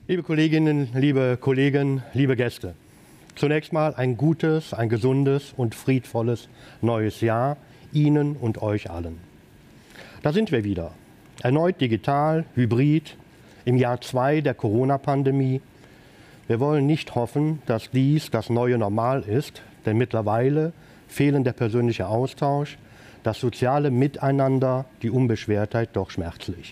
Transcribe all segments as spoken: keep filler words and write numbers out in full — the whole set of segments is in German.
Liebe Kolleginnen, liebe Kollegen, liebe Gäste, zunächst mal ein gutes, ein gesundes und friedvolles neues Jahr Ihnen und euch allen. Da sind wir wieder, erneut digital, hybrid, im Jahr zwei der Corona-Pandemie. Wir wollen nicht hoffen, dass dies das neue Normal ist, denn mittlerweile fehlen der persönliche Austausch, das soziale Miteinander, die Unbeschwertheit doch schmerzlich.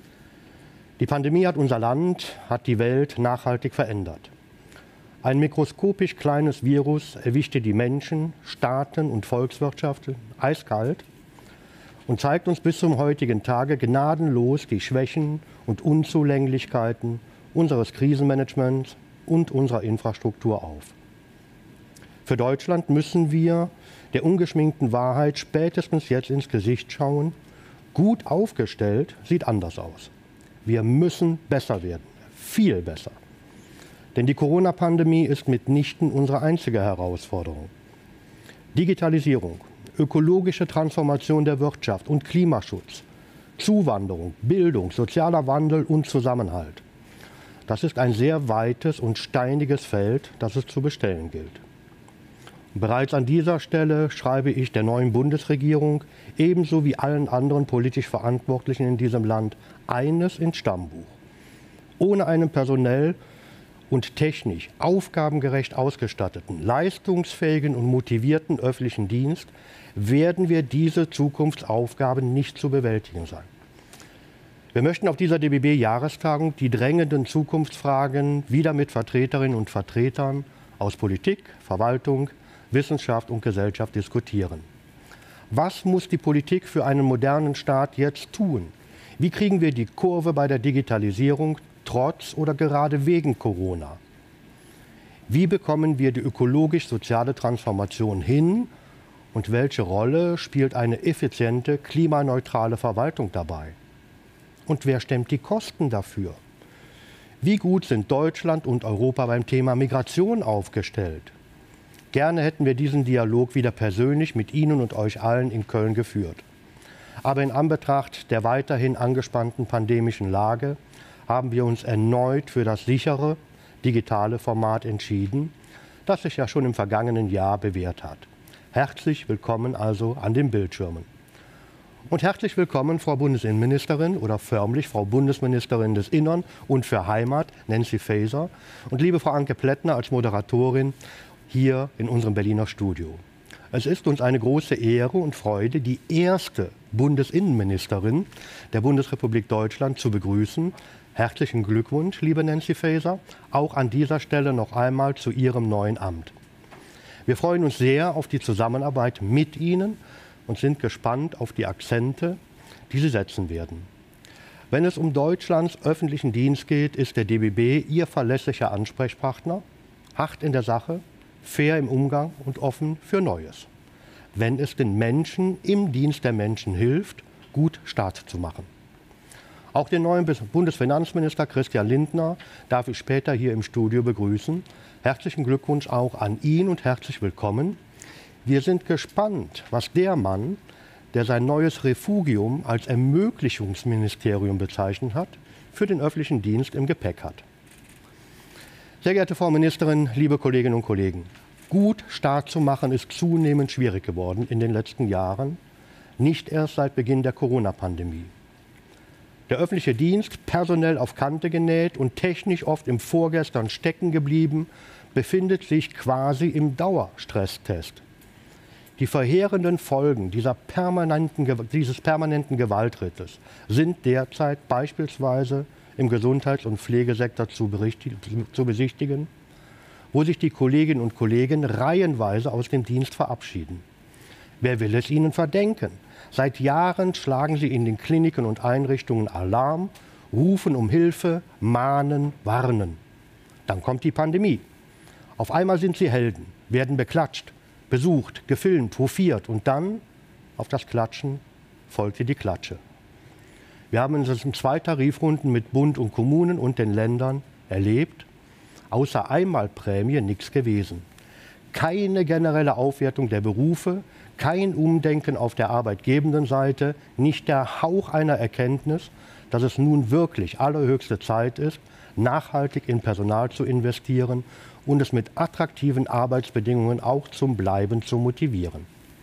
Die Pandemie hat unser Land, hat die Welt nachhaltig verändert. Ein mikroskopisch kleines Virus erwischte die Menschen, Staaten und Volkswirtschaften eiskalt und zeigt uns bis zum heutigen Tage gnadenlos die Schwächen und Unzulänglichkeiten unseres Krisenmanagements und unserer Infrastruktur auf. Für Deutschland müssen wir der ungeschminkten Wahrheit spätestens jetzt ins Gesicht schauen. Gut aufgestellt sieht anders aus. Wir müssen besser werden, viel besser. Denn die Corona-Pandemie ist mitnichten unsere einzige Herausforderung. Digitalisierung, ökologische Transformation der Wirtschaft und Klimaschutz, Zuwanderung, Bildung, sozialer Wandel und Zusammenhalt. Das ist ein sehr weites und steiniges Feld, das es zu bestellen gilt. Bereits an dieser Stelle schreibe ich der neuen Bundesregierung, ebenso wie allen anderen politisch Verantwortlichen in diesem Land, eines ins Stammbuch. Ohne einen personell und technisch aufgabengerecht ausgestatteten, leistungsfähigen und motivierten öffentlichen Dienst werden wir diese Zukunftsaufgaben nicht zu bewältigen sein. Wir möchten auf dieser D B B-Jahrestagung die drängenden Zukunftsfragen wieder mit Vertreterinnen und Vertretern aus Politik, Verwaltung, Wissenschaft und Gesellschaft diskutieren. Was muss die Politik für einen modernen Staat jetzt tun? Wie kriegen wir die Kurve bei der Digitalisierung trotz oder gerade wegen Corona? Wie bekommen wir die ökologisch-soziale Transformation hin? Und welche Rolle spielt eine effiziente, klimaneutrale Verwaltung dabei? Und wer stemmt die Kosten dafür? Wie gut sind Deutschland und Europa beim Thema Migration aufgestellt? Gerne hätten wir diesen Dialog wieder persönlich mit Ihnen und euch allen in Köln geführt. Aber in Anbetracht der weiterhin angespannten pandemischen Lage haben wir uns erneut für das sichere, digitale Format entschieden, das sich ja schon im vergangenen Jahr bewährt hat. Herzlich willkommen also an den Bildschirmen. Und herzlich willkommen, Frau Bundesinnenministerin oder förmlich Frau Bundesministerin des Innern und für Heimat, Nancy Faeser, und liebe Frau Anke Plättner als Moderatorin hier in unserem Berliner Studio. Es ist uns eine große Ehre und Freude, die erste Bundesinnenministerin der Bundesrepublik Deutschland zu begrüßen. Herzlichen Glückwunsch, liebe Nancy Faeser, auch an dieser Stelle noch einmal zu Ihrem neuen Amt. Wir freuen uns sehr auf die Zusammenarbeit mit Ihnen und sind gespannt auf die Akzente, die Sie setzen werden. Wenn es um Deutschlands öffentlichen Dienst geht, ist der D B B Ihr verlässlicher Ansprechpartner, hart in der Sache, fair im Umgang und offen für Neues. Wenn es den Menschen im Dienst der Menschen hilft, gut Start zu machen. Auch den neuen Bundesfinanzminister Christian Lindner darf ich später hier im Studio begrüßen. Herzlichen Glückwunsch auch an ihn und herzlich willkommen. Wir sind gespannt, was der Mann, der sein neues Refugium als Ermöglichungsministerium bezeichnet hat, für den öffentlichen Dienst im Gepäck hat. Sehr geehrte Frau Ministerin, liebe Kolleginnen und Kollegen, gut Start zu machen ist zunehmend schwierig geworden in den letzten Jahren, nicht erst seit Beginn der Corona-Pandemie. Der öffentliche Dienst, personell auf Kante genäht und technisch oft im Vorgestern stecken geblieben, befindet sich quasi im Dauerstresstest. Die verheerenden Folgen dieser permanenten, dieses permanenten Gewaltrittes sind derzeit beispielsweise im Gesundheits- und Pflegesektor zu, zu besichtigen, wo sich die Kolleginnen und Kollegen reihenweise aus dem Dienst verabschieden. Wer will es ihnen verdenken? Seit Jahren schlagen sie in den Kliniken und Einrichtungen Alarm, rufen um Hilfe, mahnen, warnen. Dann kommt die Pandemie. Auf einmal sind sie Helden, werden beklatscht, besucht, gefilmt, hofiert und dann, auf das Klatschen, folgte die Klatsche. Wir haben es in zwei Tarifrunden mit Bund und Kommunen und den Ländern erlebt. Außer Einmalprämie nichts gewesen. Keine generelle Aufwertung der Berufe, kein Umdenken auf der arbeitgebenden Seite, nicht der Hauch einer Erkenntnis, dass es nun wirklich allerhöchste Zeit ist, nachhaltig in Personal zu investieren und es mit attraktiven Arbeitsbedingungen auch zum Bleiben zu motivieren.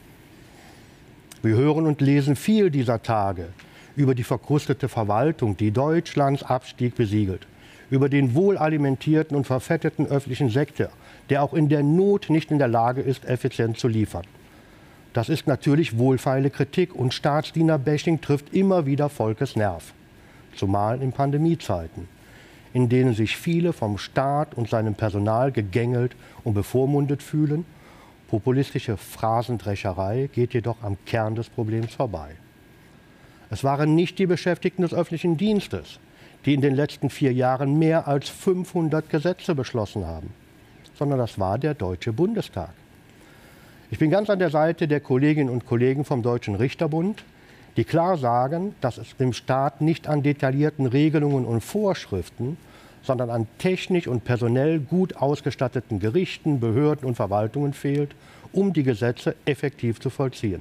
Wir hören und lesen viel dieser Tage über die verkrustete Verwaltung, die Deutschlands Abstieg besiegelt, über den wohlalimentierten und verfetteten öffentlichen Sektor, der auch in der Not nicht in der Lage ist, effizient zu liefern. Das ist natürlich wohlfeile Kritik und Staatsdiener-Bashing trifft immer wieder Volkesnerv, zumal in Pandemiezeiten, in denen sich viele vom Staat und seinem Personal gegängelt und bevormundet fühlen. Populistische Phrasendrescherei geht jedoch am Kern des Problems vorbei. Es waren nicht die Beschäftigten des öffentlichen Dienstes, die in den letzten vier Jahren mehr als fünfhundert Gesetze beschlossen haben, sondern das war der Deutsche Bundestag. Ich bin ganz an der Seite der Kolleginnen und Kollegen vom Deutschen Richterbund, die klar sagen, dass es dem Staat nicht an detaillierten Regelungen und Vorschriften, sondern an technisch und personell gut ausgestatteten Gerichten, Behörden und Verwaltungen fehlt, um die Gesetze effektiv zu vollziehen.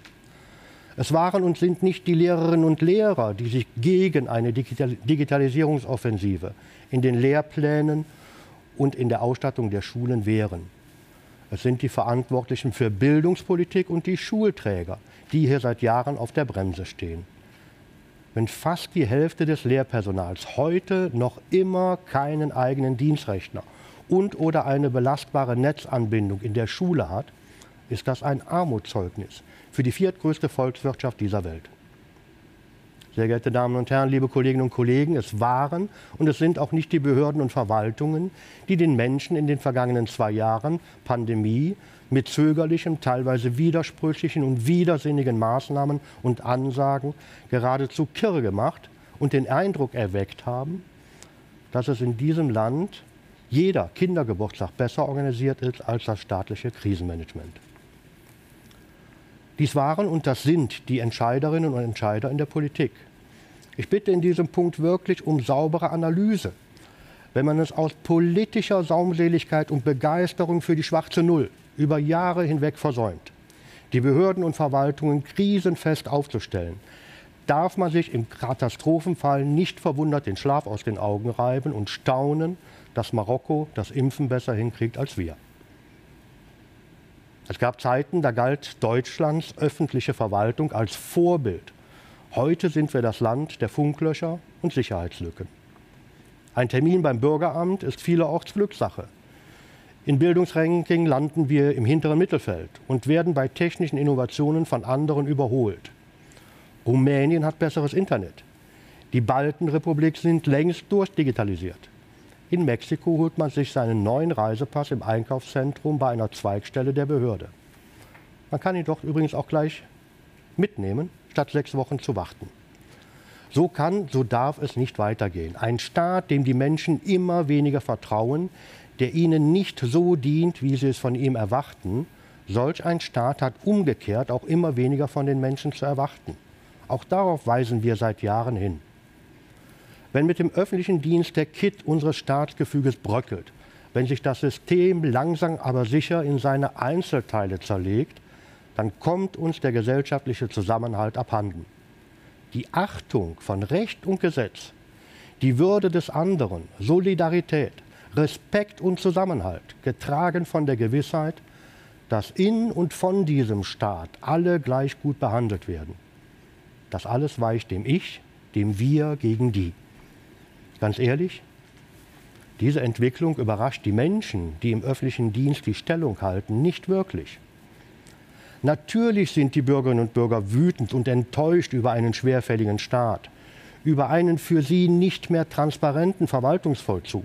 Es waren und sind nicht die Lehrerinnen und Lehrer, die sich gegen eine Digitalisierungsoffensive in den Lehrplänen und in der Ausstattung der Schulen wehren. Es sind die Verantwortlichen für Bildungspolitik und die Schulträger, die hier seit Jahren auf der Bremse stehen. Wenn fast die Hälfte des Lehrpersonals heute noch immer keinen eigenen Dienstrechner und oder eine belastbare Netzanbindung in der Schule hat, ist das ein Armutszeugnis für die viertgrößte Volkswirtschaft dieser Welt. Sehr geehrte Damen und Herren, liebe Kolleginnen und Kollegen, es waren und es sind auch nicht die Behörden und Verwaltungen, die den Menschen in den vergangenen zwei Jahren Pandemie mit zögerlichen, teilweise widersprüchlichen und widersinnigen Maßnahmen und Ansagen geradezu kirre gemacht und den Eindruck erweckt haben, dass es in diesem Land jeder Kindergeburtstag besser organisiert ist als das staatliche Krisenmanagement. Dies waren und das sind die Entscheiderinnen und Entscheider in der Politik. Ich bitte in diesem Punkt wirklich um saubere Analyse. Wenn man es aus politischer Saumseligkeit und Begeisterung für die schwarze Null über Jahre hinweg versäumt, die Behörden und Verwaltungen krisenfest aufzustellen, darf man sich im Katastrophenfall nicht verwundert den Schlaf aus den Augen reiben und staunen, dass Marokko das Impfen besser hinkriegt als wir. Es gab Zeiten, da galt Deutschlands öffentliche Verwaltung als Vorbild. Heute sind wir das Land der Funklöcher und Sicherheitslücken. Ein Termin beim Bürgeramt ist vielerorts Glückssache. In Bildungsranking landen wir im hinteren Mittelfeld und werden bei technischen Innovationen von anderen überholt. Rumänien hat besseres Internet. Die Baltenrepublik sind längst durchdigitalisiert. In Mexiko holt man sich seinen neuen Reisepass im Einkaufszentrum bei einer Zweigstelle der Behörde. Man kann ihn dort übrigens auch gleich mitnehmen, statt sechs Wochen zu warten. So kann, so darf es nicht weitergehen. Ein Staat, dem die Menschen immer weniger vertrauen, der ihnen nicht so dient, wie sie es von ihm erwarten, solch ein Staat hat umgekehrt auch immer weniger von den Menschen zu erwarten. Auch darauf weisen wir seit Jahren hin. Wenn mit dem öffentlichen Dienst der Kitt unseres Staatsgefüges bröckelt, wenn sich das System langsam aber sicher in seine Einzelteile zerlegt, dann kommt uns der gesellschaftliche Zusammenhalt abhanden. Die Achtung von Recht und Gesetz, die Würde des anderen, Solidarität, Respekt und Zusammenhalt, getragen von der Gewissheit, dass in und von diesem Staat alle gleich gut behandelt werden. Das alles weicht dem Ich, dem Wir gegen die. Ganz ehrlich, diese Entwicklung überrascht die Menschen, die im öffentlichen Dienst die Stellung halten, nicht wirklich. Natürlich sind die Bürgerinnen und Bürger wütend und enttäuscht über einen schwerfälligen Staat, über einen für sie nicht mehr transparenten Verwaltungsvollzug.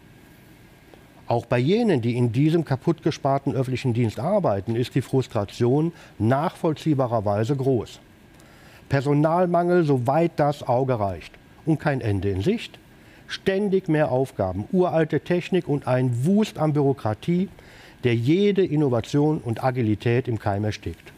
Auch bei jenen, die in diesem kaputtgesparten öffentlichen Dienst arbeiten, ist die Frustration nachvollziehbarerweise groß. Personalmangel, soweit das Auge reicht, und kein Ende in Sicht. Ständig mehr Aufgaben, uralte Technik und ein Wust an Bürokratie, der jede Innovation und Agilität im Keim erstickt.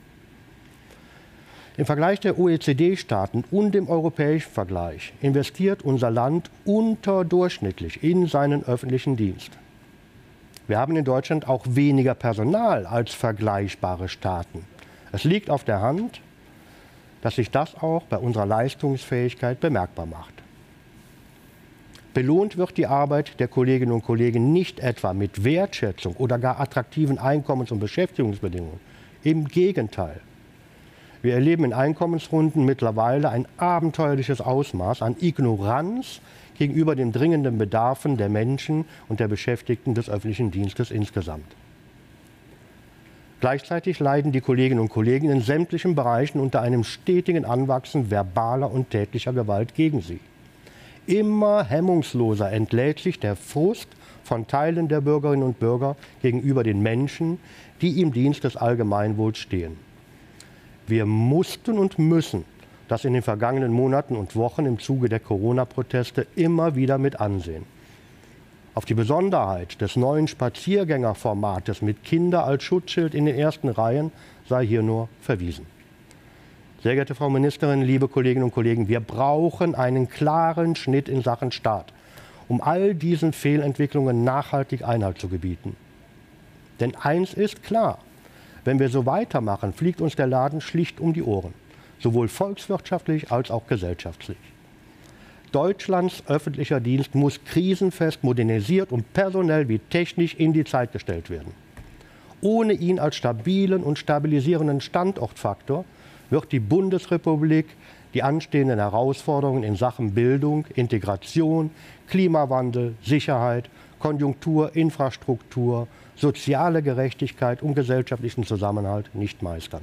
Im Vergleich der O E C D-Staaten und im europäischen Vergleich investiert unser Land unterdurchschnittlich in seinen öffentlichen Dienst. Wir haben in Deutschland auch weniger Personal als vergleichbare Staaten. Es liegt auf der Hand, dass sich das auch bei unserer Leistungsfähigkeit bemerkbar macht. Belohnt wird die Arbeit der Kolleginnen und Kollegen nicht etwa mit Wertschätzung oder gar attraktiven Einkommens- und Beschäftigungsbedingungen. Im Gegenteil. Wir erleben in Einkommensrunden mittlerweile ein abenteuerliches Ausmaß an Ignoranz gegenüber den dringenden Bedarfen der Menschen und der Beschäftigten des öffentlichen Dienstes insgesamt. Gleichzeitig leiden die Kolleginnen und Kollegen in sämtlichen Bereichen unter einem stetigen Anwachsen verbaler und tätlicher Gewalt gegen sie. Immer hemmungsloser entlädt sich der Frust von Teilen der Bürgerinnen und Bürger gegenüber den Menschen, die im Dienst des Allgemeinwohls stehen. Wir mussten und müssen das in den vergangenen Monaten und Wochen im Zuge der Corona-Proteste immer wieder mit ansehen. Auf die Besonderheit des neuen Spaziergängerformates mit Kinder als Schutzschild in den ersten Reihen sei hier nur verwiesen. Sehr geehrte Frau Ministerin, liebe Kolleginnen und Kollegen, wir brauchen einen klaren Schnitt in Sachen Staat, um all diesen Fehlentwicklungen nachhaltig Einhalt zu gebieten. Denn eins ist klar, wenn wir so weitermachen, fliegt uns der Laden schlicht um die Ohren, sowohl volkswirtschaftlich als auch gesellschaftlich. Deutschlands öffentlicher Dienst muss krisenfest modernisiert und personell wie technisch in die Zeit gestellt werden. Ohne ihn als stabilen und stabilisierenden Standortfaktor wird die Bundesrepublik die anstehenden Herausforderungen in Sachen Bildung, Integration, Klimawandel, Sicherheit, Konjunktur, Infrastruktur, soziale Gerechtigkeit und gesellschaftlichen Zusammenhalt nicht meistern.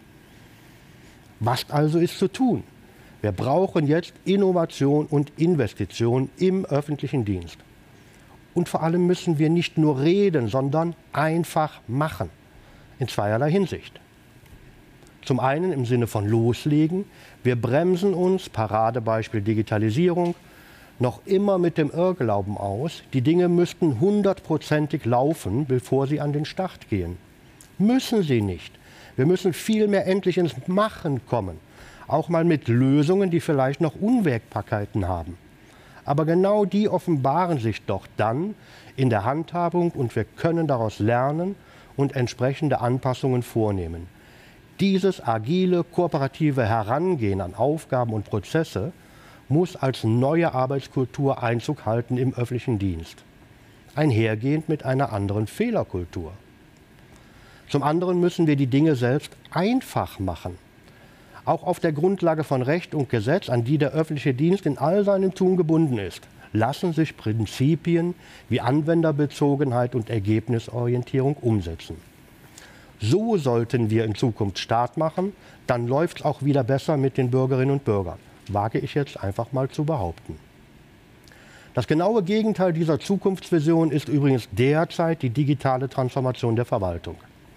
Was also ist zu tun? Wir brauchen jetzt Innovation und Investition im öffentlichen Dienst. Und vor allem müssen wir nicht nur reden, sondern einfach machen. In zweierlei Hinsicht. Zum einen im Sinne von loslegen. Wir bremsen uns, Paradebeispiel Digitalisierung, noch immer mit dem Irrglauben aus, die Dinge müssten hundertprozentig laufen, bevor sie an den Start gehen. Müssen sie nicht. Wir müssen vielmehr endlich ins Machen kommen. Auch mal mit Lösungen, die vielleicht noch Unwägbarkeiten haben. Aber genau die offenbaren sich doch dann in der Handhabung und wir können daraus lernen und entsprechende Anpassungen vornehmen. Dieses agile, kooperative Herangehen an Aufgaben und Prozesse muss als neue Arbeitskultur Einzug halten im öffentlichen Dienst. Einhergehend mit einer anderen Fehlerkultur. Zum anderen müssen wir die Dinge selbst einfach machen. Auch auf der Grundlage von Recht und Gesetz, an die der öffentliche Dienst in all seinem Tun gebunden ist, lassen sich Prinzipien wie Anwenderbezogenheit und Ergebnisorientierung umsetzen. So sollten wir in Zukunft Staat machen, dann läuft es auch wieder besser mit den Bürgerinnen und Bürgern. Wage ich jetzt einfach mal zu behaupten. Das genaue Gegenteil dieser Zukunftsvision ist übrigens derzeit die digitale Transformation der Verwaltung.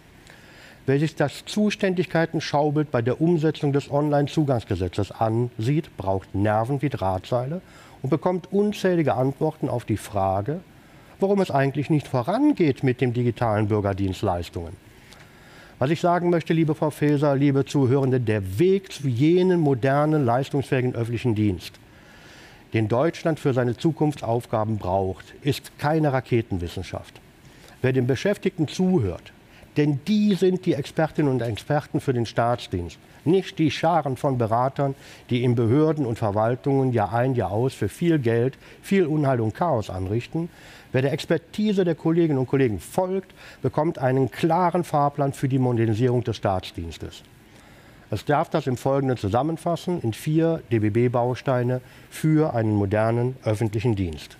Wer sich das Zuständigkeiten-Schaubild bei der Umsetzung des Onlinezugangsgesetzes ansieht, braucht Nerven wie Drahtseile und bekommt unzählige Antworten auf die Frage, warum es eigentlich nicht vorangeht mit den digitalen Bürgerdienstleistungen. Was ich sagen möchte, liebe Frau Faeser, liebe Zuhörende, der Weg zu jenem modernen, leistungsfähigen öffentlichen Dienst, den Deutschland für seine Zukunftsaufgaben braucht, ist keine Raketenwissenschaft. Wer den Beschäftigten zuhört, denn die sind die Expertinnen und Experten für den Staatsdienst, nicht die Scharen von Beratern, die in Behörden und Verwaltungen Jahr ein, Jahr aus für viel Geld, viel Unheil und Chaos anrichten. Wer der Expertise der Kolleginnen und Kollegen folgt, bekommt einen klaren Fahrplan für die Modernisierung des Staatsdienstes. Es darf das im Folgenden zusammenfassen in vier D B B-Bausteine für einen modernen öffentlichen Dienst.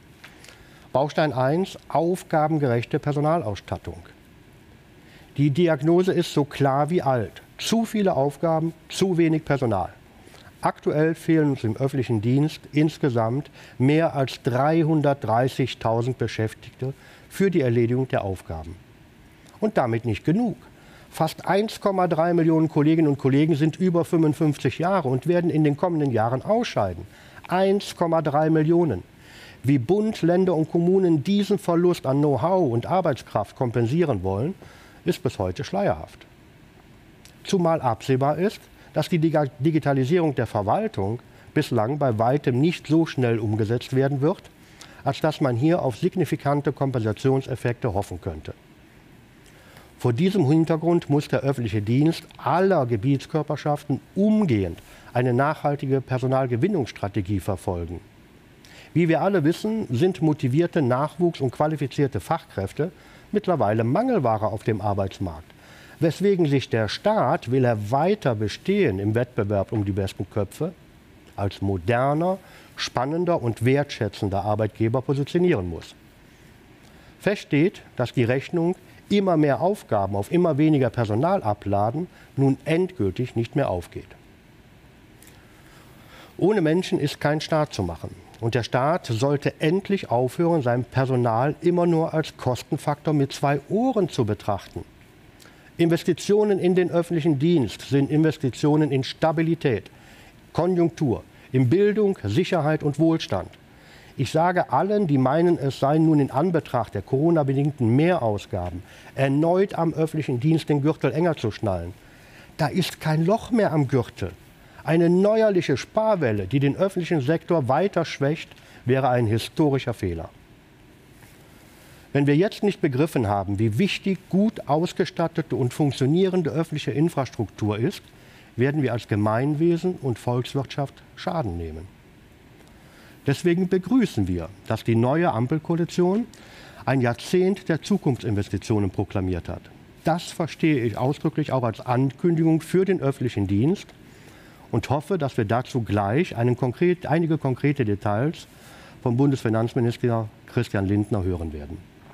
Baustein eins, aufgabengerechte Personalausstattung. Die Diagnose ist so klar wie alt. Zu viele Aufgaben, zu wenig Personal. Aktuell fehlen uns im öffentlichen Dienst insgesamt mehr als dreihundertdreißigtausend Beschäftigte für die Erledigung der Aufgaben. Und damit nicht genug. Fast eins Komma drei Millionen Kolleginnen und Kollegen sind über fünfundfünfzig Jahre und werden in den kommenden Jahren ausscheiden. eins Komma drei Millionen. Wie Bund, Länder und Kommunen diesen Verlust an Know-how und Arbeitskraft kompensieren wollen, ist bis heute schleierhaft. Zumal absehbar ist, dass die Digitalisierung der Verwaltung bislang bei weitem nicht so schnell umgesetzt werden wird, als dass man hier auf signifikante Kompensationseffekte hoffen könnte. Vor diesem Hintergrund muss der öffentliche Dienst aller Gebietskörperschaften umgehend eine nachhaltige Personalgewinnungsstrategie verfolgen. Wie wir alle wissen, sind motivierte Nachwuchs- und qualifizierte Fachkräfte mittlerweile Mangelware auf dem Arbeitsmarkt, weswegen sich der Staat, will er weiter bestehen im Wettbewerb um die besten Köpfe, als moderner, spannender und wertschätzender Arbeitgeber positionieren muss. Fest steht, dass die Rechnung immer mehr Aufgaben auf immer weniger Personal abladen, nun endgültig nicht mehr aufgeht. Ohne Menschen ist kein Staat zu machen. Und der Staat sollte endlich aufhören, sein Personal immer nur als Kostenfaktor mit zwei Ohren zu betrachten. Investitionen in den öffentlichen Dienst sind Investitionen in Stabilität, Konjunktur, in Bildung, Sicherheit und Wohlstand. Ich sage allen, die meinen, es seien nun in Anbetracht der Corona-bedingten Mehrausgaben erneut am öffentlichen Dienst den Gürtel enger zu schnallen. Da ist kein Loch mehr am Gürtel. Eine neuerliche Sparwelle, die den öffentlichen Sektor weiter schwächt, wäre ein historischer Fehler. Wenn wir jetzt nicht begriffen haben, wie wichtig gut ausgestattete und funktionierende öffentliche Infrastruktur ist, werden wir als Gemeinwesen und Volkswirtschaft Schaden nehmen. Deswegen begrüßen wir, dass die neue Ampelkoalition ein Jahrzehnt der Zukunftsinvestitionen proklamiert hat. Das verstehe ich ausdrücklich auch als Ankündigung für den öffentlichen Dienst und hoffe, dass wir dazu gleich einen konkret, einige konkrete Details vom Bundesfinanzminister Christian Lindner hören werden.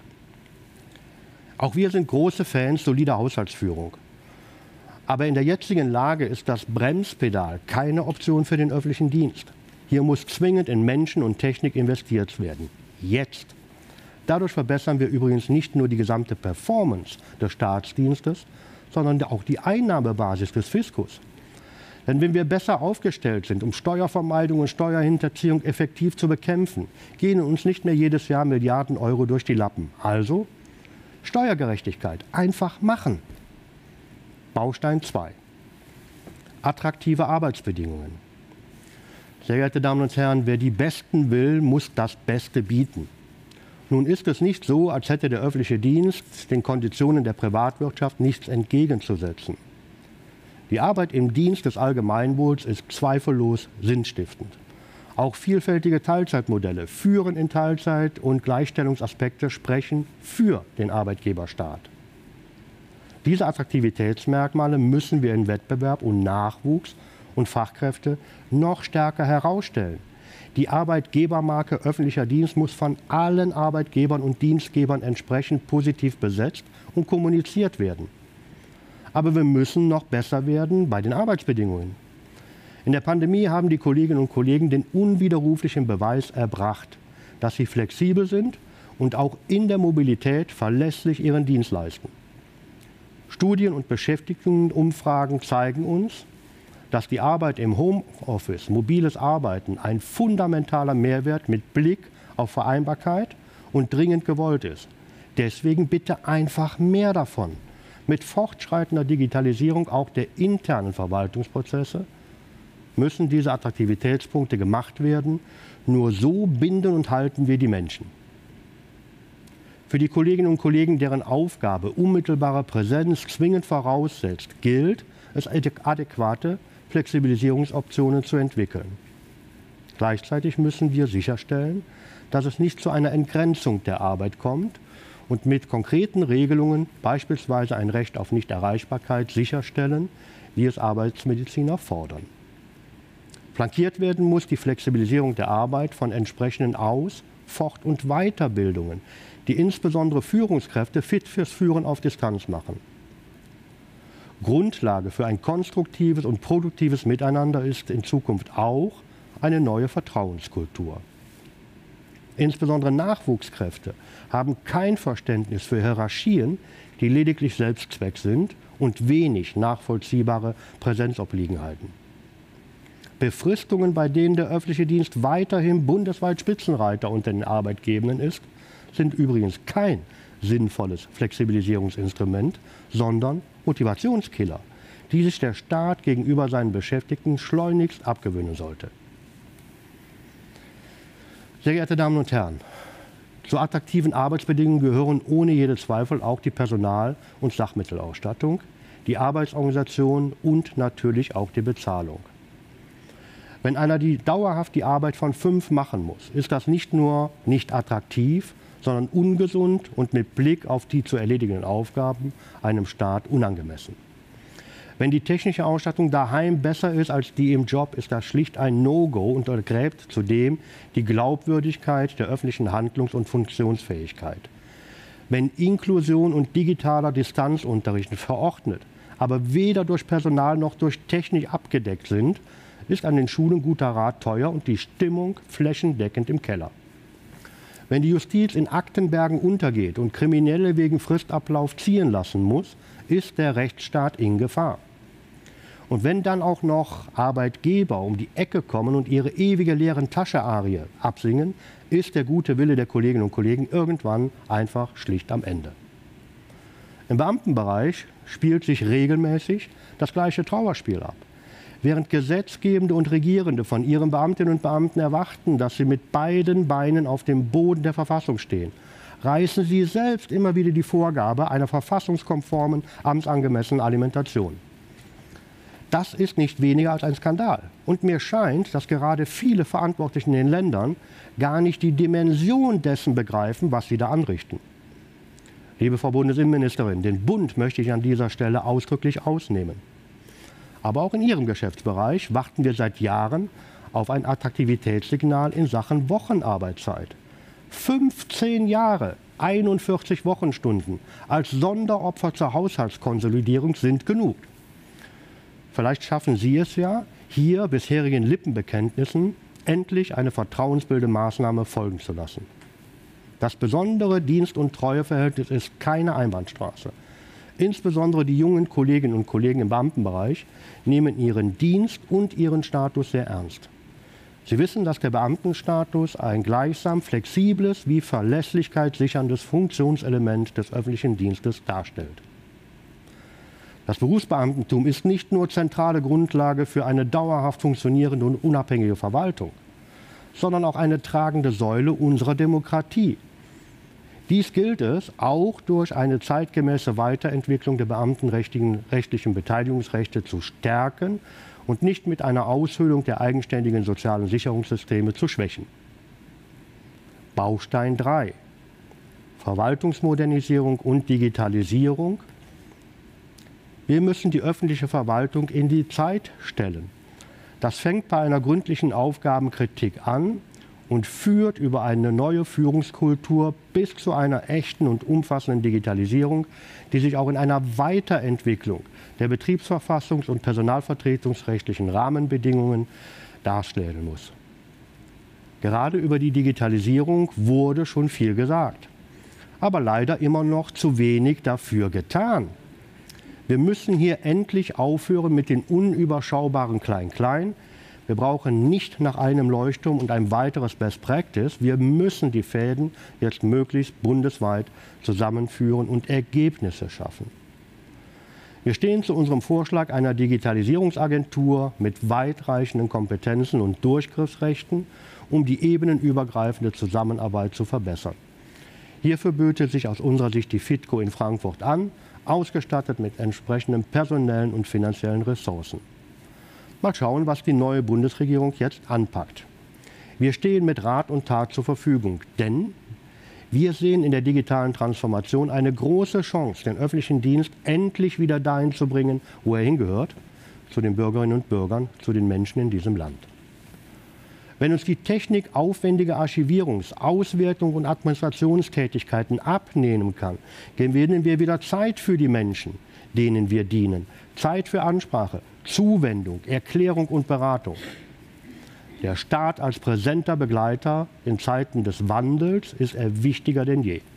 Auch wir sind große Fans solider Haushaltsführung. Aber in der jetzigen Lage ist das Bremspedal keine Option für den öffentlichen Dienst. Hier muss zwingend in Menschen und Technik investiert werden. Jetzt. Dadurch verbessern wir übrigens nicht nur die gesamte Performance des Staatsdienstes, sondern auch die Einnahmebasis des Fiskus. Denn wenn wir besser aufgestellt sind, um Steuervermeidung und Steuerhinterziehung effektiv zu bekämpfen, gehen uns nicht mehr jedes Jahr Milliarden Euro durch die Lappen. Also Steuergerechtigkeit. Einfach machen. Baustein zwei. Attraktive Arbeitsbedingungen. Sehr geehrte Damen und Herren, wer die Besten will, muss das Beste bieten. Nun ist es nicht so, als hätte der öffentliche Dienst den Konditionen der Privatwirtschaft nichts entgegenzusetzen. Die Arbeit im Dienst des Allgemeinwohls ist zweifellos sinnstiftend. Auch vielfältige Teilzeitmodelle führen in Teilzeit und Gleichstellungsaspekte sprechen für den Arbeitgeberstaat. Diese Attraktivitätsmerkmale müssen wir in Wettbewerb und Nachwuchs und Fachkräfte noch stärker herausstellen. Die Arbeitgebermarke öffentlicher Dienst muss von allen Arbeitgebern und Dienstgebern entsprechend positiv besetzt und kommuniziert werden. Aber wir müssen noch besser werden bei den Arbeitsbedingungen. In der Pandemie haben die Kolleginnen und Kollegen den unwiderruflichen Beweis erbracht, dass sie flexibel sind und auch in der Mobilität verlässlich ihren Dienst leisten. Studien und Beschäftigtenumfragen zeigen uns, dass die Arbeit im Homeoffice, mobiles Arbeiten, ein fundamentaler Mehrwert mit Blick auf Vereinbarkeit und dringend gewollt ist. Deswegen bitte einfach mehr davon. Mit fortschreitender Digitalisierung auch der internen Verwaltungsprozesse müssen diese Attraktivitätspunkte gemacht werden. Nur so binden und halten wir die Menschen. Für die Kolleginnen und Kollegen, deren Aufgabe unmittelbare Präsenz zwingend voraussetzt, gilt es, adäquate Flexibilisierungsoptionen zu entwickeln. Gleichzeitig müssen wir sicherstellen, dass es nicht zu einer Entgrenzung der Arbeit kommt und mit konkreten Regelungen, beispielsweise ein Recht auf Nichterreichbarkeit, sicherstellen, wie es Arbeitsmediziner fordern. Flankiert werden muss die Flexibilisierung der Arbeit von entsprechenden Aus-, Fort- und Weiterbildungen, die insbesondere Führungskräfte fit fürs Führen auf Distanz machen. Grundlage für ein konstruktives und produktives Miteinander ist in Zukunft auch eine neue Vertrauenskultur. Insbesondere Nachwuchskräfte haben kein Verständnis für Hierarchien, die lediglich Selbstzweck sind und wenig nachvollziehbare Präsenzobliegenheiten. Befristungen, bei denen der öffentliche Dienst weiterhin bundesweit Spitzenreiter unter den Arbeitgebenden ist, sind übrigens kein sinnvolles Flexibilisierungsinstrument, sondern Motivationskiller, die sich der Staat gegenüber seinen Beschäftigten schleunigst abgewöhnen sollte. Sehr geehrte Damen und Herren, Zu attraktiven Arbeitsbedingungen gehören ohne jeden Zweifel auch die Personal- und Sachmittelausstattung, die Arbeitsorganisation und natürlich auch die Bezahlung. Wenn einer die dauerhaft die Arbeit von fünf machen muss, ist das nicht nur nicht attraktiv, sondern ungesund und mit Blick auf die zu erledigenden Aufgaben einem Staat unangemessen. Wenn die technische Ausstattung daheim besser ist als die im Job, ist das schlicht ein No-Go und untergräbt zudem die Glaubwürdigkeit der öffentlichen Handlungs- und Funktionsfähigkeit. Wenn Inklusion und digitaler Distanzunterricht verordnet, aber weder durch Personal noch durch Technik abgedeckt sind, ist an den Schulen guter Rat teuer und die Stimmung flächendeckend im Keller. Wenn die Justiz in Aktenbergen untergeht und Kriminelle wegen Fristablauf ziehen lassen muss, ist der Rechtsstaat in Gefahr. Und wenn dann auch noch Arbeitgeber um die Ecke kommen und ihre ewige leeren Tasche-Arie absingen, ist der gute Wille der Kolleginnen und Kollegen irgendwann einfach schlicht am Ende. Im Beamtenbereich spielt sich regelmäßig das gleiche Trauerspiel ab. Während Gesetzgebende und Regierende von ihren Beamtinnen und Beamten erwarten, dass sie mit beiden Beinen auf dem Boden der Verfassung stehen, reißen sie selbst immer wieder die Vorgabe einer verfassungskonformen, amtsangemessenen Alimentation. Das ist nicht weniger als ein Skandal. Und mir scheint, dass gerade viele Verantwortlichen in den Ländern gar nicht die Dimension dessen begreifen, was sie da anrichten. Liebe Frau Bundesinnenministerin, den Bund möchte ich an dieser Stelle ausdrücklich ausnehmen. Aber auch in Ihrem Geschäftsbereich warten wir seit Jahren auf ein Attraktivitätssignal in Sachen Wochenarbeitszeit. fünfzehn Jahre, einundvierzig Wochenstunden als Sonderopfer zur Haushaltskonsolidierung sind genug. Vielleicht schaffen Sie es ja, hier bisherigen Lippenbekenntnissen endlich eine vertrauensbildende Maßnahme folgen zu lassen. Das besondere Dienst- und Treueverhältnis ist keine Einbahnstraße. Insbesondere die jungen Kolleginnen und Kollegen im Beamtenbereich nehmen ihren Dienst und ihren Status sehr ernst. Sie wissen, dass der Beamtenstatus ein gleichsam flexibles wie Verlässlichkeit sicherndes Funktionselement des öffentlichen Dienstes darstellt. Das Berufsbeamtentum ist nicht nur zentrale Grundlage für eine dauerhaft funktionierende und unabhängige Verwaltung, sondern auch eine tragende Säule unserer Demokratie. Dies gilt es auch durch eine zeitgemäße Weiterentwicklung der beamtenrechtlichen Beteiligungsrechte zu stärken und nicht mit einer Aushöhlung der eigenständigen sozialen Sicherungssysteme zu schwächen. Baustein drei. Verwaltungsmodernisierung und Digitalisierung. Wir müssen die öffentliche Verwaltung in die Zeit stellen. Das fängt bei einer gründlichen Aufgabenkritik an und führt über eine neue Führungskultur bis zu einer echten und umfassenden Digitalisierung, die sich auch in einer Weiterentwicklung der betriebsverfassungs- und personalvertretungsrechtlichen Rahmenbedingungen darstellen muss. Gerade über die Digitalisierung wurde schon viel gesagt, aber leider immer noch zu wenig dafür getan. Wir müssen hier endlich aufhören mit den unüberschaubaren Klein-Klein. Wir brauchen nicht nach einem Leuchtturm und ein weiteres Best Practice. Wir müssen die Fäden jetzt möglichst bundesweit zusammenführen und Ergebnisse schaffen. Wir stehen zu unserem Vorschlag einer Digitalisierungsagentur mit weitreichenden Kompetenzen und Durchgriffsrechten, um die ebenenübergreifende Zusammenarbeit zu verbessern. Hierfür böte sich aus unserer Sicht die FITCO in Frankfurt an, ausgestattet mit entsprechenden personellen und finanziellen Ressourcen. Mal schauen, was die neue Bundesregierung jetzt anpackt. Wir stehen mit Rat und Tat zur Verfügung, denn wir sehen in der digitalen Transformation eine große Chance, den öffentlichen Dienst endlich wieder dahin zu bringen, wo er hingehört, zu den Bürgerinnen und Bürgern, zu den Menschen in diesem Land. Wenn uns die Technik aufwendige Archivierungs-, Auswertung und Administrationstätigkeiten abnehmen kann, gewinnen wir wieder Zeit für die Menschen, denen wir dienen. Zeit für Ansprache, Zuwendung, Erklärung und Beratung. Der Staat als präsenter Begleiter in Zeiten des Wandels ist er wichtiger denn je.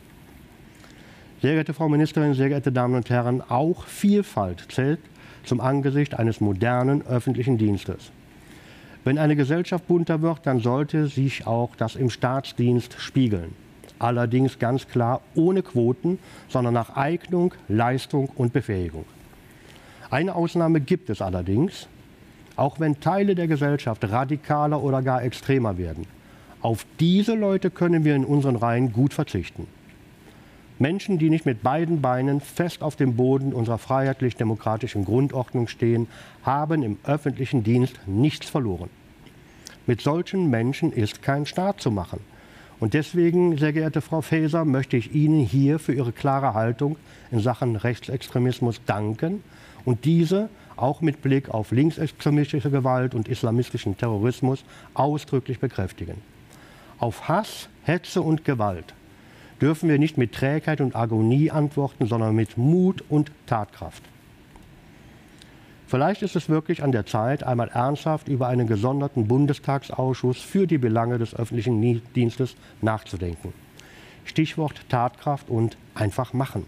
Sehr geehrte Frau Ministerin, sehr geehrte Damen und Herren, auch Vielfalt zählt zum Angesicht eines modernen öffentlichen Dienstes. Wenn eine Gesellschaft bunter wird, dann sollte sich auch das im Staatsdienst spiegeln. Allerdings ganz klar ohne Quoten, sondern nach Eignung, Leistung und Befähigung. Eine Ausnahme gibt es allerdings, auch wenn Teile der Gesellschaft radikaler oder gar extremer werden. Auf diese Leute können wir in unseren Reihen gut verzichten. Menschen, die nicht mit beiden Beinen fest auf dem Boden unserer freiheitlich-demokratischen Grundordnung stehen, haben im öffentlichen Dienst nichts verloren. Mit solchen Menschen ist kein Staat zu machen. Und deswegen, sehr geehrte Frau Faeser, möchte ich Ihnen hier für Ihre klare Haltung in Sachen Rechtsextremismus danken und diese auch mit Blick auf linksextremistische Gewalt und islamistischen Terrorismus ausdrücklich bekräftigen. Auf Hass, Hetze und Gewalt dürfen wir nicht mit Trägheit und Agonie antworten, sondern mit Mut und Tatkraft. Vielleicht ist es wirklich an der Zeit, einmal ernsthaft über einen gesonderten Bundestagsausschuss für die Belange des öffentlichen Dienstes nachzudenken. Stichwort Tatkraft und einfach machen.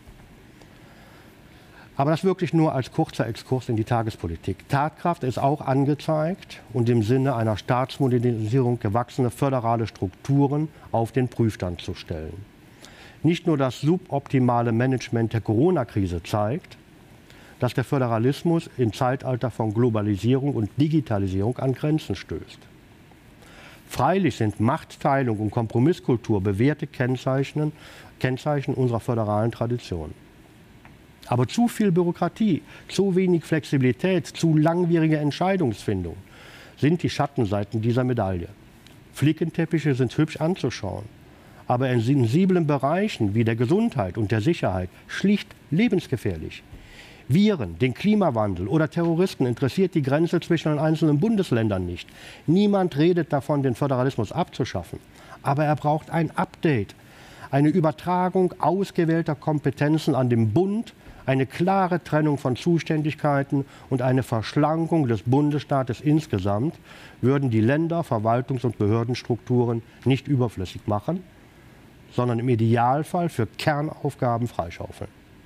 Aber das wirklich nur als kurzer Exkurs in die Tagespolitik. Tatkraft ist auch angezeigt und im Sinne einer Staatsmodernisierung gewachsene föderale Strukturen auf den Prüfstand zu stellen. Nicht nur das suboptimale Management der Corona-Krise zeigt, dass der Föderalismus im Zeitalter von Globalisierung und Digitalisierung an Grenzen stößt. Freilich sind Machtteilung und Kompromisskultur bewährte Kennzeichen, Kennzeichen unserer föderalen Tradition. Aber zu viel Bürokratie, zu wenig Flexibilität, zu langwierige Entscheidungsfindung sind die Schattenseiten dieser Medaille. Flickenteppiche sind hübsch anzuschauen, aber in sensiblen Bereichen wie der Gesundheit und der Sicherheit schlicht lebensgefährlich. Viren, den Klimawandel oder Terroristen interessiert die Grenze zwischen den einzelnen Bundesländern nicht. Niemand redet davon, den Föderalismus abzuschaffen. Aber er braucht ein Update, eine Übertragung ausgewählter Kompetenzen an den Bund, eine klare Trennung von Zuständigkeiten und eine Verschlankung des Bundesstaates insgesamt würden die Länder-, Verwaltungs- und Behördenstrukturen nicht überflüssig machen, sondern im Idealfall für Kernaufgaben freischaufeln.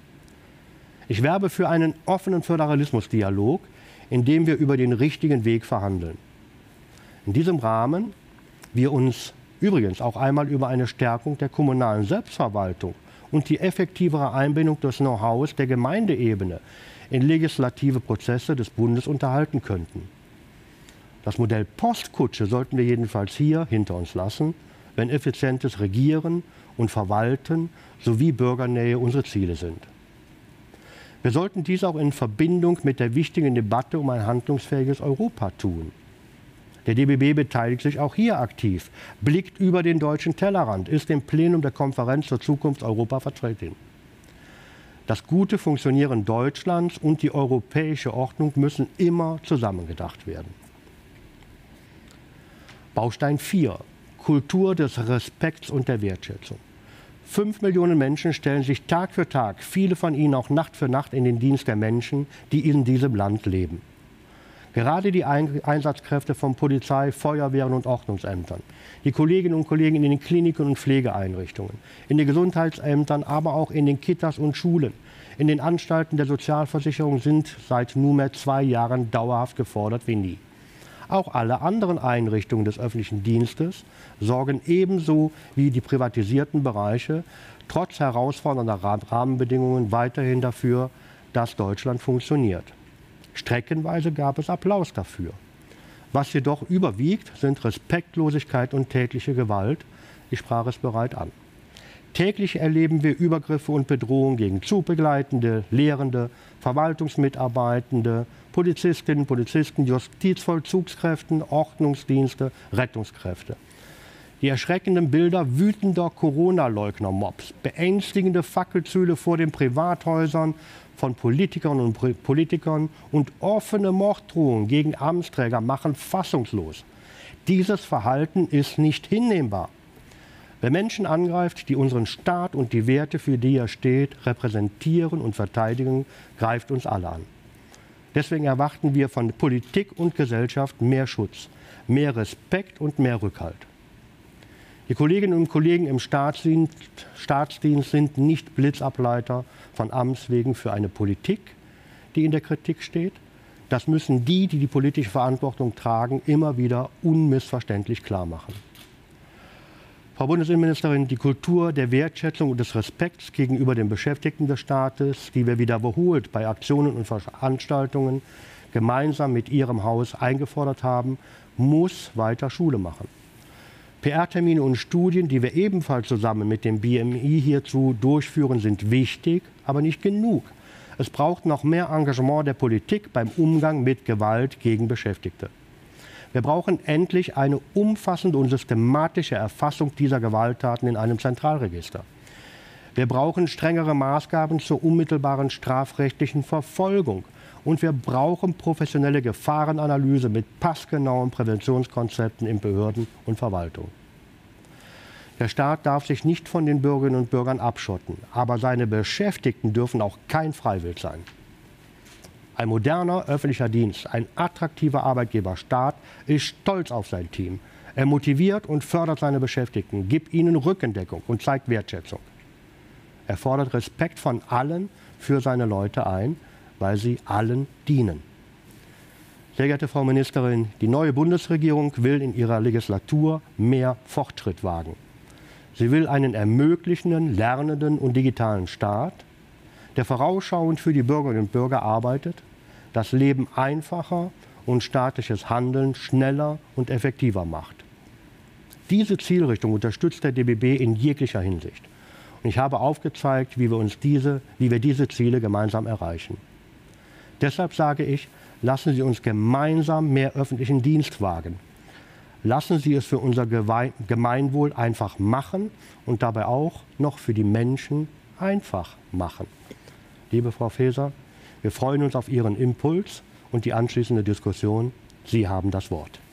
Ich werbe für einen offenen Föderalismusdialog, in dem wir über den richtigen Weg verhandeln. In diesem Rahmen wir uns übrigens auch einmal über eine Stärkung der kommunalen Selbstverwaltung und die effektivere Einbindung des Know-hows der Gemeindeebene in legislative Prozesse des Bundes unterhalten könnten. Das Modell Postkutsche sollten wir jedenfalls hier hinter uns lassen, wenn effizientes Regieren und Verwalten sowie Bürgernähe unsere Ziele sind. Wir sollten dies auch in Verbindung mit der wichtigen Debatte um ein handlungsfähiges Europa tun. Der D B B beteiligt sich auch hier aktiv, blickt über den deutschen Tellerrand, ist im Plenum der Konferenz zur Zukunft Europa vertreten. Das gute Funktionieren Deutschlands und die europäische Ordnung müssen immer zusammengedacht werden. Baustein vier. Kultur des Respekts und der Wertschätzung. Fünf Millionen Menschen stellen sich Tag für Tag, viele von ihnen auch Nacht für Nacht, in den Dienst der Menschen, die in diesem Land leben. Gerade die Einsatzkräfte von Polizei, Feuerwehren und Ordnungsämtern, die Kolleginnen und Kollegen in den Kliniken und Pflegeeinrichtungen, in den Gesundheitsämtern, aber auch in den Kitas und Schulen, in den Anstalten der Sozialversicherung sind seit nunmehr zwei Jahren dauerhaft gefordert wie nie. Auch alle anderen Einrichtungen des öffentlichen Dienstes sorgen ebenso wie die privatisierten Bereiche trotz herausfordernder Rahmenbedingungen weiterhin dafür, dass Deutschland funktioniert. Streckenweise gab es Applaus dafür. Was jedoch überwiegt, sind Respektlosigkeit und tätliche Gewalt. Ich sprach es bereits an. Täglich erleben wir Übergriffe und Bedrohungen gegen Zugbegleitende, Lehrende, Verwaltungsmitarbeitende, Polizistinnen, Polizisten, Justizvollzugskräften, Ordnungsdienste, Rettungskräfte. Die erschreckenden Bilder wütender Corona-Leugner-Mobs, beängstigende Fackelzüge vor den Privathäusern von Politikern und Politikern und offene Morddrohungen gegen Amtsträger machen fassungslos. Dieses Verhalten ist nicht hinnehmbar. Wer Menschen angreift, die unseren Staat und die Werte, für die er steht, repräsentieren und verteidigen, greift uns alle an. Deswegen erwarten wir von Politik und Gesellschaft mehr Schutz, mehr Respekt und mehr Rückhalt. Die Kolleginnen und Kollegen im Staatsdienst, Staatsdienst sind nicht Blitzableiter von Amts wegen für eine Politik, die in der Kritik steht. Das müssen die, die die politische Verantwortung tragen, immer wieder unmissverständlich klar machen. Frau Bundesinnenministerin, die Kultur der Wertschätzung und des Respekts gegenüber den Beschäftigten des Staates, die wir wieder wiederholt bei Aktionen und Veranstaltungen gemeinsam mit Ihrem Haus eingefordert haben, muss weiter Schule machen. P R-Termine und Studien, die wir ebenfalls zusammen mit dem B M I hierzu durchführen, sind wichtig, aber nicht genug. Es braucht noch mehr Engagement der Politik beim Umgang mit Gewalt gegen Beschäftigte. Wir brauchen endlich eine umfassende und systematische Erfassung dieser Gewalttaten in einem Zentralregister. Wir brauchen strengere Maßgaben zur unmittelbaren strafrechtlichen Verfolgung. Und wir brauchen professionelle Gefahrenanalyse mit passgenauen Präventionskonzepten in Behörden und Verwaltung. Der Staat darf sich nicht von den Bürgerinnen und Bürgern abschotten, aber seine Beschäftigten dürfen auch kein Freiwild sein. Ein moderner öffentlicher Dienst, ein attraktiver Arbeitgeberstaat ist stolz auf sein Team. Er motiviert und fördert seine Beschäftigten, gibt ihnen Rückendeckung und zeigt Wertschätzung. Er fordert Respekt von allen für seine Leute ein, weil sie allen dienen. Sehr geehrte Frau Ministerin, die neue Bundesregierung will in ihrer Legislatur mehr Fortschritt wagen. Sie will einen ermöglichenden, lernenden und digitalen Staat, der vorausschauend für die Bürgerinnen und Bürger arbeitet, das Leben einfacher und staatliches Handeln schneller und effektiver macht. Diese Zielrichtung unterstützt der D B B in jeglicher Hinsicht. Und ich habe aufgezeigt, wie wir, uns diese, wie wir diese Ziele gemeinsam erreichen. Deshalb sage ich, lassen Sie uns gemeinsam mehr öffentlichen Dienst wagen. Lassen Sie es für unser Gemeinwohl einfach machen und dabei auch noch für die Menschen einfach machen. Liebe Frau Faeser, wir freuen uns auf Ihren Impuls und die anschließende Diskussion. Sie haben das Wort.